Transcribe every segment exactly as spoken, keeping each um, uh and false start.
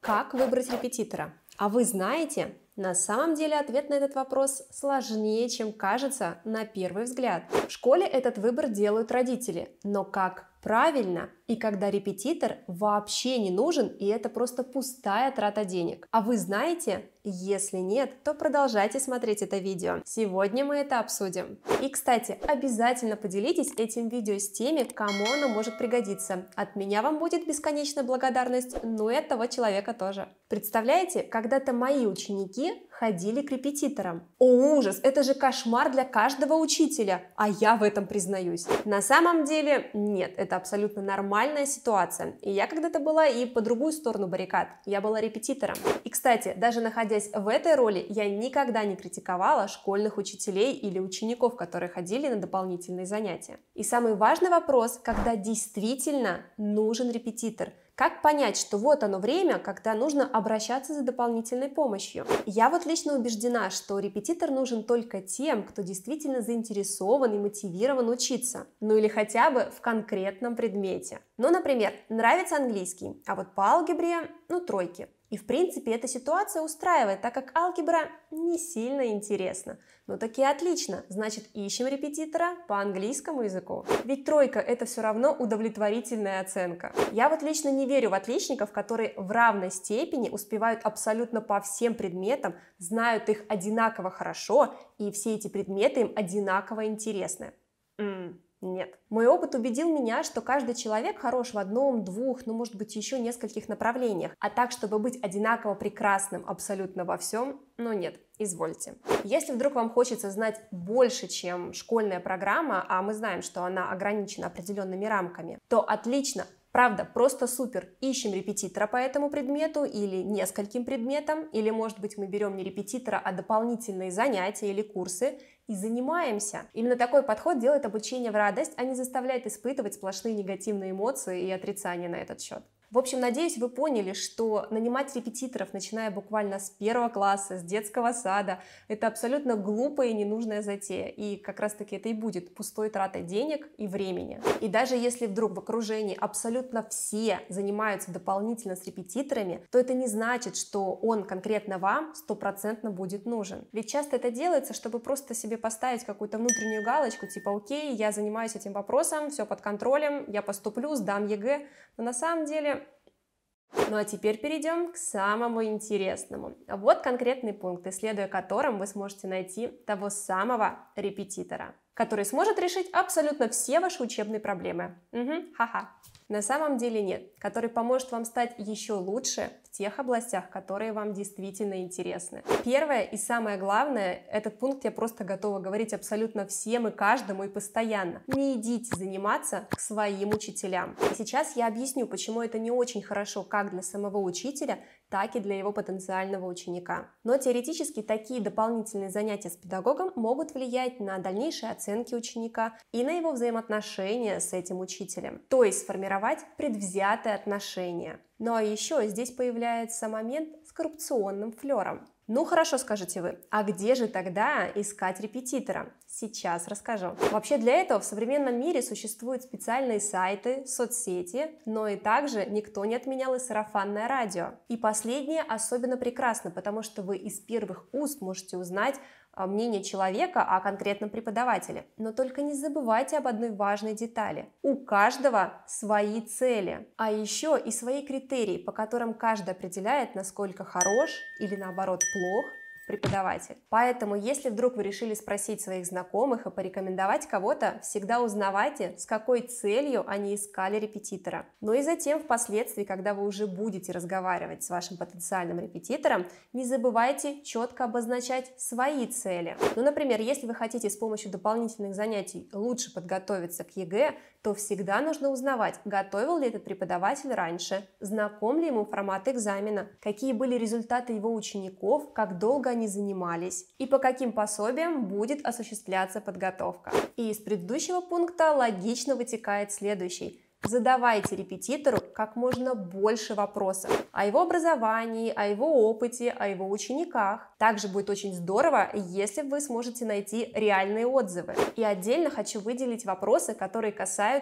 Как выбрать репетитора? А вы знаете, на самом деле ответ на этот вопрос сложнее, чем кажется на первый взгляд. В школе этот выбор делают родители, но как правильно и когда репетитор вообще не нужен, и это просто пустая трата денег. А вы знаете? Если нет, то продолжайте смотреть это видео. Сегодня мы это обсудим. И, кстати, обязательно поделитесь этим видео с теми, кому оно может пригодиться. От меня вам будет бесконечная благодарность, но и от того человека тоже. Представляете, когда-то мои ученики ходили к репетиторам. О, ужас! Это же кошмар для каждого учителя, а я в этом признаюсь. На самом деле, нет, это абсолютно нормальная ситуация. И я когда-то была и по другую сторону баррикад. Я была репетитором. И, кстати, даже находясь в этой роли, я никогда не критиковала школьных учителей или учеников, которые ходили на дополнительные занятия. И самый важный вопрос, когда действительно нужен репетитор. Как понять, что вот оно время, когда нужно обращаться за дополнительной помощью? Я вот лично убеждена, что репетитор нужен только тем, кто действительно заинтересован и мотивирован учиться. Ну или хотя бы в конкретном предмете. Ну, например, нравится английский, а вот по алгебре, ну, тройки. И в принципе эта ситуация устраивает, так как алгебра не сильно интересна. Ну так и отлично, значит ищем репетитора по английскому языку. Ведь тройка это все равно удовлетворительная оценка. Я вот лично не верю в отличников, которые в равной степени успевают абсолютно по всем предметам, знают их одинаково хорошо и все эти предметы им одинаково интересны. М-м. Нет. Мой опыт убедил меня, что каждый человек хорош в одном, двух, ну может быть еще нескольких направлениях. А так, чтобы быть одинаково прекрасным абсолютно во всем, ну нет, извольте. Если вдруг вам хочется знать больше, чем школьная программа, а мы знаем, что она ограничена определенными рамками, то отлично. Правда, просто супер. Ищем репетитора по этому предмету или нескольким предметам, или, может быть, мы берем не репетитора, а дополнительные занятия или курсы и занимаемся. Именно такой подход делает обучение в радость, а не заставляет испытывать сплошные негативные эмоции и отрицания на этот счет. В общем, надеюсь, вы поняли, что нанимать репетиторов, начиная буквально с первого класса, с детского сада, это абсолютно глупая и ненужная затея. И как раз-таки это и будет пустой тратой денег и времени. И даже если вдруг в окружении абсолютно все занимаются дополнительно с репетиторами, то это не значит, что он конкретно вам стопроцентно будет нужен. Ведь часто это делается, чтобы просто себе поставить какую-то внутреннюю галочку, типа окей, я занимаюсь этим вопросом, все под контролем, я поступлю, сдам ЕГЭ. Но на самом деле... Ну а теперь перейдем к самому интересному. Вот конкретные пункты, следуя которым вы сможете найти того самого репетитора, который сможет решить абсолютно все ваши учебные проблемы. Угу, ха-ха. На самом деле нет, который поможет вам стать еще лучше в тех областях, которые вам действительно интересны. Первое и самое главное, этот пункт я просто готова говорить абсолютно всем и каждому и постоянно. Не идите заниматься к своим учителям. И сейчас я объясню, почему это не очень хорошо как для самого учителя, так и для его потенциального ученика. Но теоретически такие дополнительные занятия с педагогом могут влиять на дальнейшие оценки ученика и на его взаимоотношения с этим учителем, то есть сформировать предвзятое отношение. Ну а еще здесь появляется момент с коррупционным флером. Ну хорошо, скажете вы, а где же тогда искать репетитора? Сейчас расскажу. Вообще для этого в современном мире существуют специальные сайты, соцсети, но и также никто не отменял и сарафанное радио. И последнее особенно прекрасно, потому что вы из первых уст можете узнать мнение человека о конкретном преподавателе. Но только не забывайте об одной важной детали. У каждого свои цели, а еще и свои критерии, по которым каждый определяет, насколько хорош или наоборот плох преподаватель. Поэтому, если вдруг вы решили спросить своих знакомых и порекомендовать кого-то, всегда узнавайте, с какой целью они искали репетитора. Ну и затем, впоследствии, когда вы уже будете разговаривать с вашим потенциальным репетитором, не забывайте четко обозначать свои цели. Ну, например, если вы хотите с помощью дополнительных занятий лучше подготовиться к ЕГЭ, то всегда нужно узнавать, готовил ли этот преподаватель раньше, знаком ли ему формат экзамена, какие были результаты его учеников, как долго они занимались и по каким пособиям будет осуществляться подготовка. И из предыдущего пункта логично вытекает следующий. Задавайте репетитору как можно больше вопросов о его образовании, о его опыте, о его учениках. Также будет очень здорово, если вы сможете найти реальные отзывы. И отдельно хочу выделить вопросы, которые касаются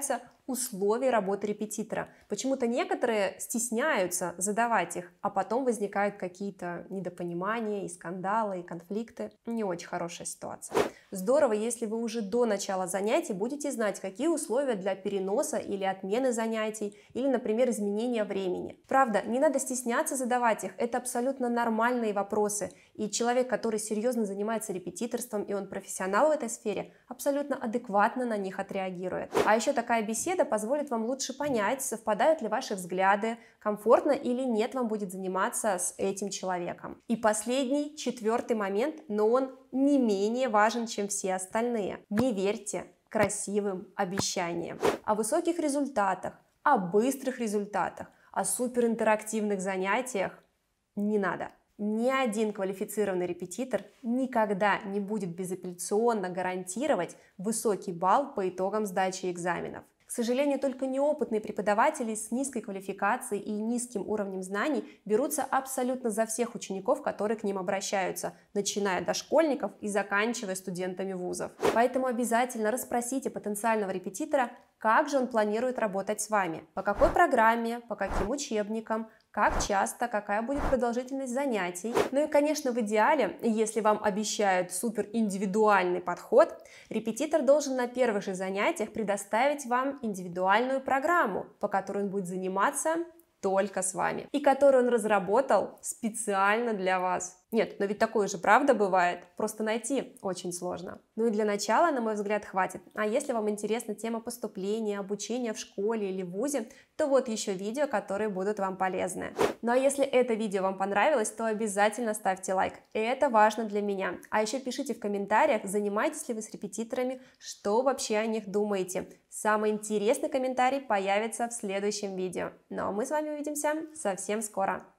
условий работы репетитора. Почему-то некоторые стесняются задавать их, а потом возникают какие-то недопонимания, и скандалы, и конфликты. Не очень хорошая ситуация. Здорово, если вы уже до начала занятий будете знать, какие условия для переноса или отмены занятий, или, например, изменения времени. Правда, не надо стесняться задавать их, это абсолютно нормальные вопросы, и человек, который серьезно занимается репетиторством, и он профессионал в этой сфере, абсолютно адекватно на них отреагирует. А еще такая беседа позволит вам лучше понять, совпадают ли ваши взгляды, комфортно или нет вам будет заниматься с этим человеком. И последний, четвертый момент, но он не менее важен, чем все остальные. Не верьте красивым обещаниям. О высоких результатах, о быстрых результатах, о суперинтерактивных занятиях не надо. Ни один квалифицированный репетитор никогда не будет безапелляционно гарантировать высокий балл по итогам сдачи экзаменов. К сожалению, только неопытные преподаватели с низкой квалификацией и низким уровнем знаний берутся абсолютно за всех учеников, которые к ним обращаются, начиная от дошкольников и заканчивая студентами вузов. Поэтому обязательно расспросите потенциального репетитора, как же он планирует работать с вами, по какой программе, по каким учебникам, как часто, какая будет продолжительность занятий. Ну и, конечно, в идеале, если вам обещают супер индивидуальный подход, репетитор должен на первых же занятиях предоставить вам индивидуальную программу, по которой он будет заниматься только с вами, и которую он разработал специально для вас. Нет, но ведь такое же правда бывает, просто найти очень сложно. Ну и для начала, на мой взгляд, хватит. А если вам интересна тема поступления, обучения в школе или вузе, то вот еще видео, которые будут вам полезны. Ну а если это видео вам понравилось, то обязательно ставьте лайк. Это важно для меня. А еще пишите в комментариях, занимаетесь ли вы с репетиторами, что вообще о них думаете. Самый интересный комментарий появится в следующем видео. Ну а мы с вами увидимся совсем скоро.